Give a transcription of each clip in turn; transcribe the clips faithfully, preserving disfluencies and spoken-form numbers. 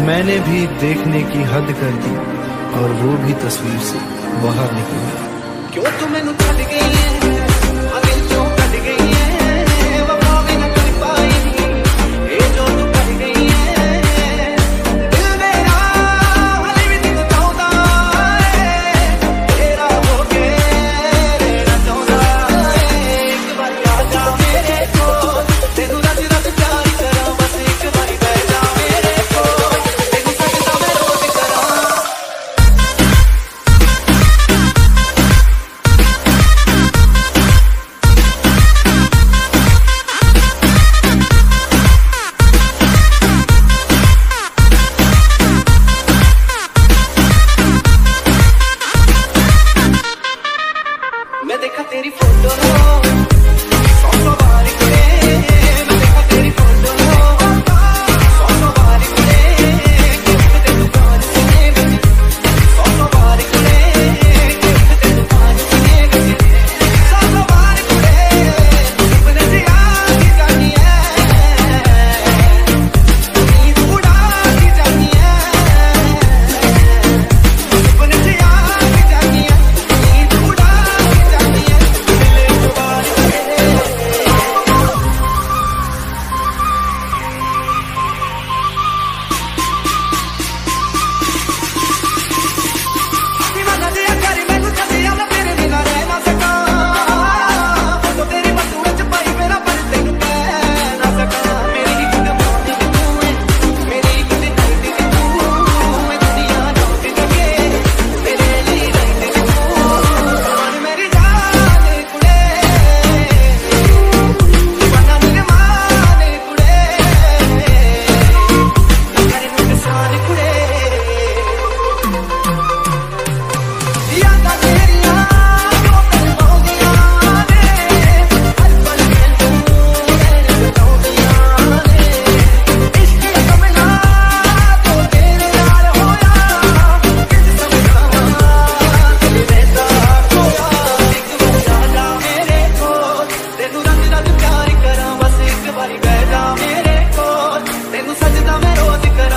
मैंने भी देखने की हद कर दी और वो भी तस्वीर से बाहर निकल गया। क्यों तू मैनू छड़ गई है, दिल क्यों कट गई है, वफा भी न कर पाई, ये जो तू कर गई है, दिल मेरा हाले भी तेनू चाहता है, तेरा होके रहना चाहता है। एक बार आ जा मेरे कोल, तेनू रज रज प्यार करा, बस एक बारी बह जा मेरे कोल, तेनू सजदा मैं रोज करा। मैं देखा तेरी फोटो सौ सौ बार करे, मैं देखा तेरी फोटो सौ सौ बार करे, गिफ्ट दे दुकान से मुझे सौ सौ बार करे, गिफ्ट दे दुकान से मुझे सौ सौ बार करे, सपने से आती जानी है, नींद उड़ाती जानी है, सपने से आती जानी है, नींद उड़ाती जानी है, दिल को बार करे। दीवाना दिया करी मैनू छड्डिया मैं तेरे बिना रह ना सका, फोटो तेरी बसू विच पाई मेरा पर तेनू कह ना सका। मेरी एक दिमाग दी तू है, मेरी एक दिल दी तू, मैं दुनिया नौट जगे मेरे लिए रहती तू, मन मेरी जान कुड़े, दीवाना मेरे मान कुड़े, करे नुकसान कुड़े। यादां तेरियां जो करवाउंदियां ने, हर पल मैनूं मैनूं बताउंदियां ने, इश्क दा कमला तो तेरे नाल होया, किस समझावां दिल वेंदा खोया। एक बार आ जा मेरे कोल, तेनू रज रज प्यार करा, बस एक बारी बह जा मेरे कोल, तेनू सजदा मैं रोज करा।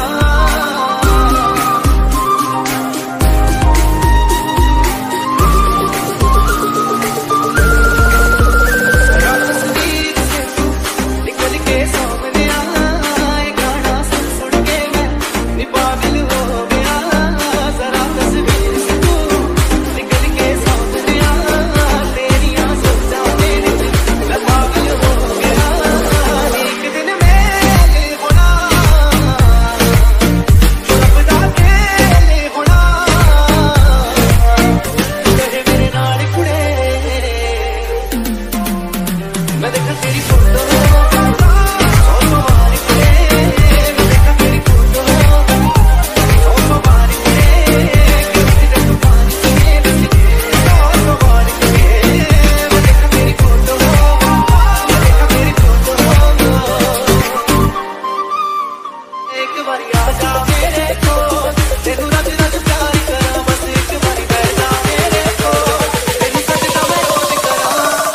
तस्वीर से तू निकल के सामने आए, गाना सुन सुन के मैं नी पागल हो गया। जरा तस्वीर से तू निकल के सामने आ, तेरियां सोचा मेरे दिल मैं पागल हो गया। एक दिन मेले होना, शब्दा खेले होना, तेरे मेरे नाल कुड़े। मैं देखा तेरी फोटो सौ सौ बार करे, मैं देखा तेरी फोटो सौ सौ बार करे, गिफ्ट दे दुकान से मुझे सौ सौ बार करे, मैं देखा तेरी फोटो, मैं देखा तेरी फोटो। एक बारी आ जा मेरे कोल, तेनू रज रज प्यार करा, बस एक बारी बह जा मेरे कोल, तेनू सजदा मैं रोज करा।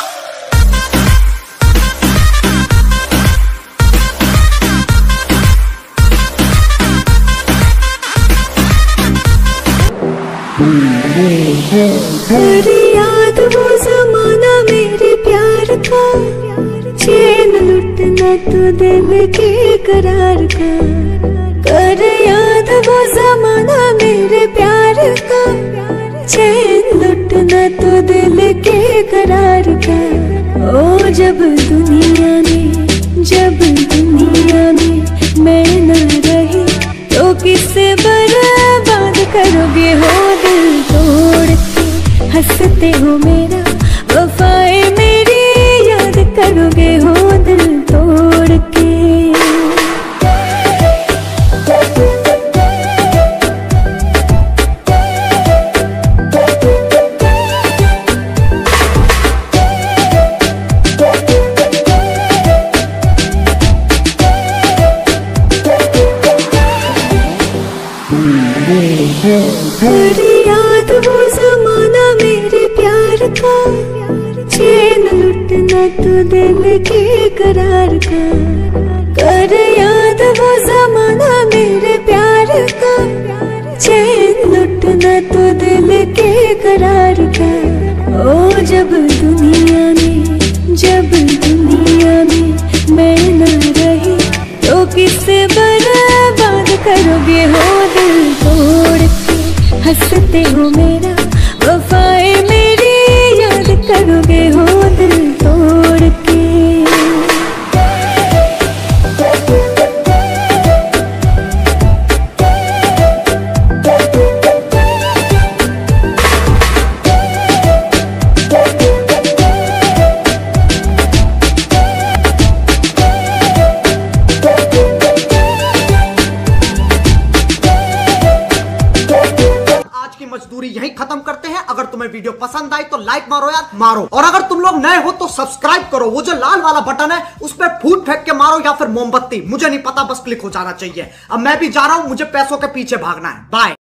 तेरी याद वो जमाना मेरे प्यार का, चैन लुटना तो दिल के करार का। कर याद वो जमाना मेरे प्यार का, चैन लुटना तो दिल के करार का। ओ जब दुनिया में जब दुनिया में मैं न रही, तो किससे बर्बाद करोगे हो दिल तोड़ के, हंसते हो मेरा वफाए मेरी याद करोगे हो दिल तोड़ के। तेरी याद वो जमाना मेरे प्यार का, चैन लुटना तो दिल के करार का। कर याद वो जमाना मेरे प्यार ओ जब दुनिया में, जब दुनिया में मैं न रही तो किससे बर्बाद करोगे हो दिल तोड़ के, हंसते हो मेरा वफाए मेरी याद करोगे हो दिल तोड़ के। मजदूरी यही खत्म करते हैं। अगर तुम्हें वीडियो पसंद आई तो लाइक मारो यार, मारो। और अगर तुम लोग नए हो तो सब्सक्राइब करो। वो जो लाल वाला बटन है उस पर फूट फेंक के मारो या फिर मोमबत्ती, मुझे नहीं पता, बस क्लिक हो जाना चाहिए। अब मैं भी जा रहा हूं, मुझे पैसों के पीछे भागना है। बाय।